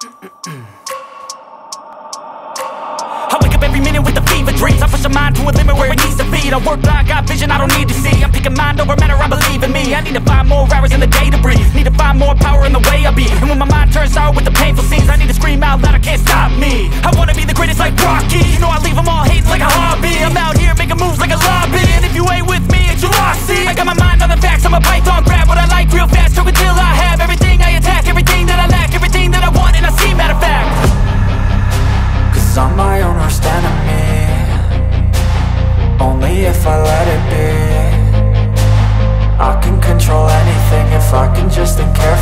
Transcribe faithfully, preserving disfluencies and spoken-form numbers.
I wake up every minute with the fever dreams. I push my mind to a limit where it needs to be. I work blind, got vision I don't need to see. I'm picking mind over matter, I believe in me. I need to find more hours in the day to breathe. Need to find more power in the way I be. And when my mind turns sour with the painful scenes, I need to scream out loud, I can't stop me. I wanna be the greatest like Rocky. You know I leave them all hating like a hobby. I'm out here making moves like a lobby. And if you ain't with me, it's your loss, see. I got my mind on the facts, I'm a python. Grab what I like real fast, choke until I have everything I attack. Everything that I lack, everything that I want, and I see, matter of fact. Cause I'm my own worst enemy. Only if I let it be. I can control anything if I can just think carefully.